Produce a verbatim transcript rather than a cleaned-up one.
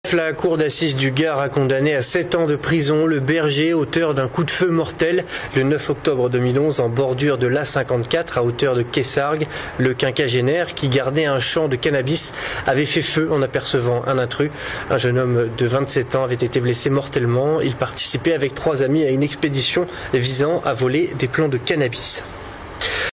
La cour d'assises du Gard a condamné à sept ans de prison le berger auteur d'un coup de feu mortel le neuf octobre deux mille onze en bordure de l'A cinquante-quatre à hauteur de Quessargues. Le quinquagénaire qui gardait un champ de cannabis avait fait feu en apercevant un intrus. Un jeune homme de vingt-sept ans avait été blessé mortellement. Il participait avec trois amis à une expédition visant à voler des plants de cannabis.